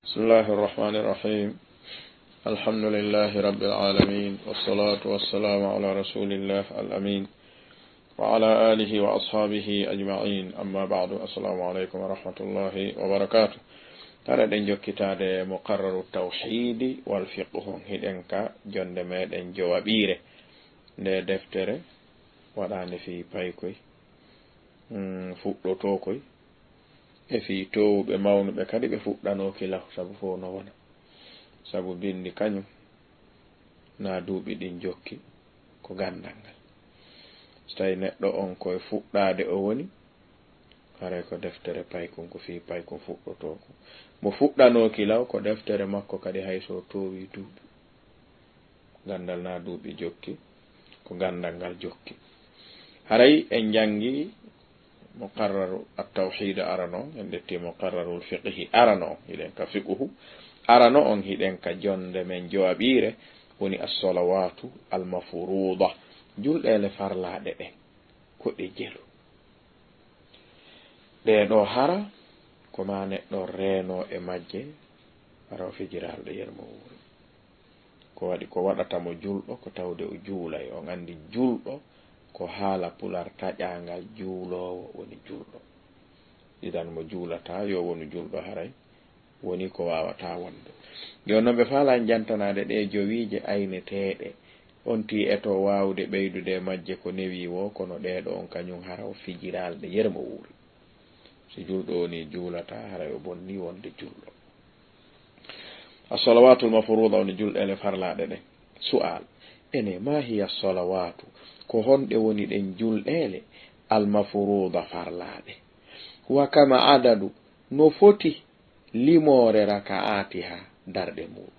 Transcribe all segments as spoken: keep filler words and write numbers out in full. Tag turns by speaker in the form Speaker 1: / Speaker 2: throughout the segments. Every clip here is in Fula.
Speaker 1: بسم الله الرحمن الرحيم الحمد لله رب العالمين والصلاة والسلام على رسول الله الأمين وعلى آله وأصحابه أجمعين أما بعد السلام عليكم ورحمة الله وبركاته ترى دنجو كتاب مقرر التوحيد والفقه هدنك جند ميدن جوابيره ده دفتره وداني في بايكوي فوقلو توكوي e fi towɓe mawnuɓe kadi ɓe fuɗɗanoki lahu sabu fo no wona sabu bindi kañum na duuɓi ɗin jokki ko gandal ngal so tawi neɗɗo on koye fuɗɗade o woni haray ko deftere paykon ko fi paykon fuɗɗotoko mo fuɗɗanoki law ko deftere makko kadi hayso towi duuɓi gandal na duuɓi jokki ko gandal ngal jokki haray en jangi مقرر التوحيد أرانو عندتي مقرر الفقه أرانو إذن كفقه أرانو أن إذن كجند من جوابيره وني الصلوات المفروضة جل إلى فرلا ده كودي جلو ده دو هارا كما نتو رينو إماجي أراو في جرال ده يرمور كو ودي كو ودتا مو جلو كو تاودي جولا يو عندي جلو ko haala pular taƴangal juulowo woni julɗo idan mo juulata yo woni julɗo haray woni ko wawata wonde jonnon ɓe faala jantanade ɗe jowiije ayneteɗe on ti eto wawde ɓeydude majje ko newi wo kono ɗeɗo on kañum haraw fijiralde yermo wuuri si julɗo woni juulata haray o bonni wonde julɗo as-salawatul mafruda woni julɗele farlaɗe ɗe su'al ene ma hiya as-salawatu ko honde woni den julɗele almafuruda farlaade wa kama adadu no foti limore rakaatiha darde muɗum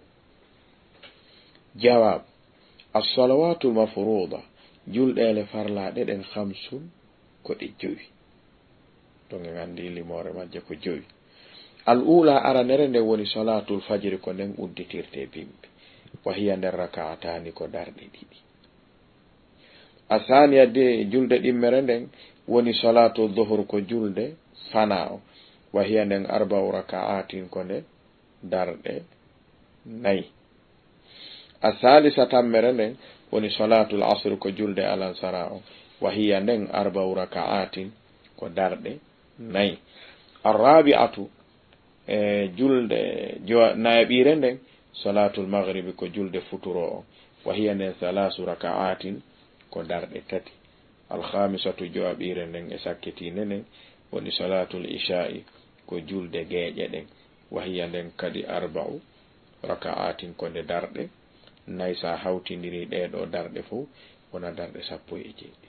Speaker 1: jawab as-salawatu almafruda julɗele farlaade den khamsun ko de jowi to ngandi limore majje ko jowi al ula aranere nde woni salatul fajr ko den udditirte bimbe wa hiya der rakaatani ko darde ɗiɗi asaniya de julde ɗimmere nden woni salatu dhuhur ko julde fanao wa hiya nden arba'u raka'atin ko nde darɗe nayi asalisa tammere nden woni salatu al-asr ko julde alansarao wa hiya nden arba'u raka'atin ko darɗe nayi arrabi'atu e julde nayaɓire nden salatu al-maghrib ko julde futuro wa hiya nden salasu raka'atin ko darɗe tati alkhamisatu jowaɓire nden e sakkiti nenen woni salatul isha'i ko julde geeƴe ɗen wahiya nden kadi arba'u raka'atin ko nde darɗe nayi sa hawtindiri ɗeɗo darɗe fof wona darɗe sappo e jeeɗi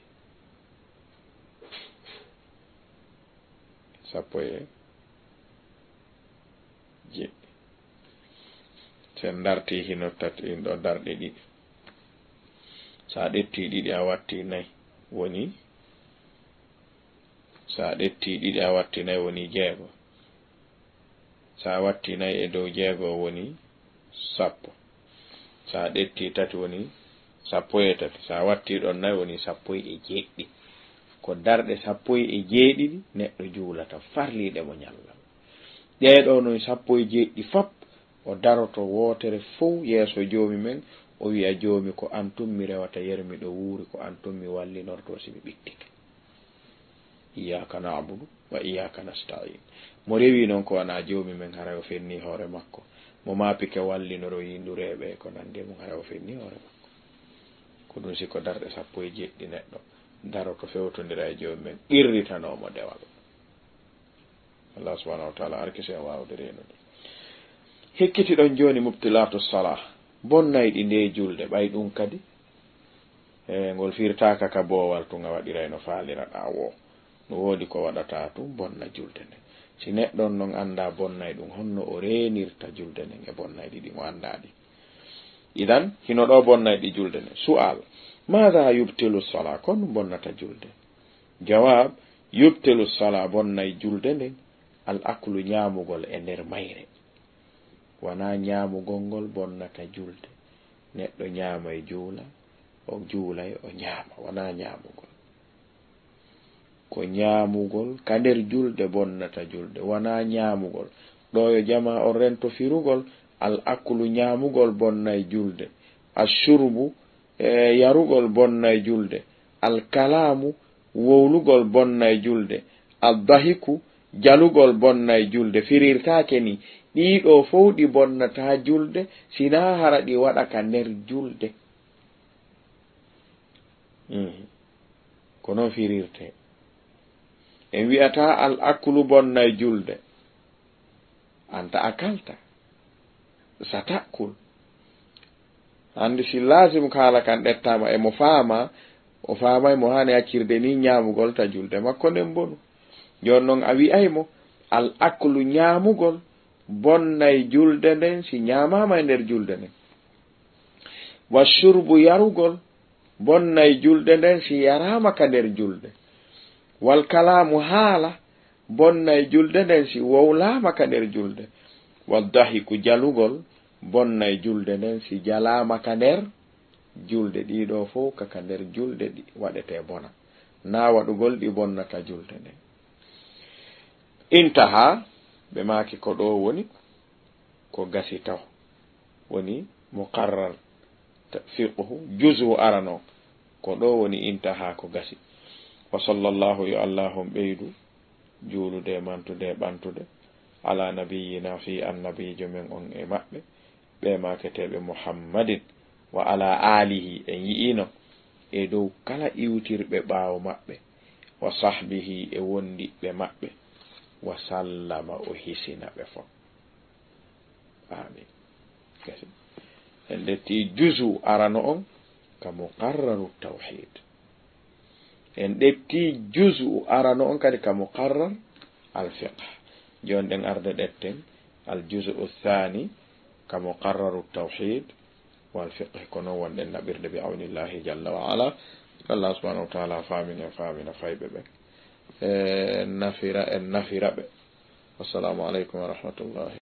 Speaker 1: sappo e jeeɗi sen darti hino tati ɗin ɗo darɗe ɗiɗi sa ɗetti ɗiɗi a watti nayi woni sa ɗetti ɗiɗi a watti nayi woni jeego sa watti nayi e dow jeego woni sappo sa ɗetti tati woni sappo e tati sa watti ɗon nayi woni sappo e jeeɗiɗi ko darɗe sappo e jeeɗiɗi neɗɗo juulata farliɗe mo ñalla ɗeɗo noon sappo e jeeɗiɗi fop o daroto wotere fof yeeso joomi men o wi'a joomi ko antum mi rewata yermi ɗo wuuri ko antum mi wallinorto si mi ɓittike iyyaka na'budu wa iyyaka nasta'in mo rewi noon ko wana joomi men hara o fenni hoore makko mo maapike wallinoro yindureɓe ko nande mum hara o fenni hoore makko ko ɗum si ko darɗe sappo e jeɗɗi neɗɗo daroto fewtodira e joomi men irritanomo dewal Allah subhanahu wa ta'ala arkise wawde renude hekkiti ɗon joni mubtilatu salah bonnayɗi nde julde ɓay ɗum kadi e ngol firtaka ka boowal tunga waɗiray no faalira ɗa wo no woodi ko waɗata tum bonna julde nde si neɗɗon non anda bonnay ɗum honno o renirta julde nden e bonnayɗi ɗi mo andaɗi idan hino ɗo bonnayɗi julde nde su'al maada yubtilu sala kon ɗum bonnata julde jawab yubtilu sala bonnay julde nden al aklu ñamugol e nder mayre wana ñaamugol ngol bonnata julde neɗɗo ñaama e juula o juula o ñaama wana ñaamugol ko ñaamugol ka nder julde bonnata julde wana ñaamugol ɗo yo jama o rento firugol al aklu ñamugol bonnay julde ashurbu e yarugol bonnay julde al kalamu wowlugol bonnay julde addahiku jalugol bonnay julde firirtake ni ɗiɗo fof ɗi bonnata julde sina hara ɗi waɗa ka nder julde mm. ko non firirte en wi'ata al aklu bonnay julde anta akalta sa takkul andi si lasim kala kan ɗettama e mo faama o faamay mo hani accirde ni ñamugol ta julde makko nden bonu jon noon a wi'aymo al aklu ñamugol bonnay julde nden si ñamama e nder julde nden wa shurbu yarugol bonnay julde nden si yarama ka nder julde wal kalamu haala bonnay julde nden si wowlama ka nder julde waddahiku jalugol bonnay julde nden si jalama ka nder julde ɗiɗo fof kaka nder julde ɗi waɗete bona na waɗugol ɗi bonnata julde nden intaha ɓe maki ko ɗo woni ko gasi taw woni muqarrar fiqhu juzu arano ko ɗo woni intaha ko gasi wa sallallahu yo allahum ɓeydu juulude mantude ɓantude ala nabiyina fi annabijo men on e maɓɓe ɓe maketeɓe muhammadin wa ala alihi en yi'ino e dow kala iwtirɓe ɓaawo maɓɓe wa sahbihi e wondiɓe maɓɓe wa sallama o hisina ɓe fof amin gasi en ɗetti juzu arano on ka muqarraru tawhid en ɗetti juzu arano on kadi ka muqarrar al fiqh jon ɗen arde ɗetten al juzu thani ka muqarraru tawhid wal fiqh kono wonɗen naɓirde bi awnillahi jalla wa ala allah subhanahu wa ta'ala famina famina fayɓe ɓe e nafira en nafira ɓe wassalamu aleykum wa rahmatullahi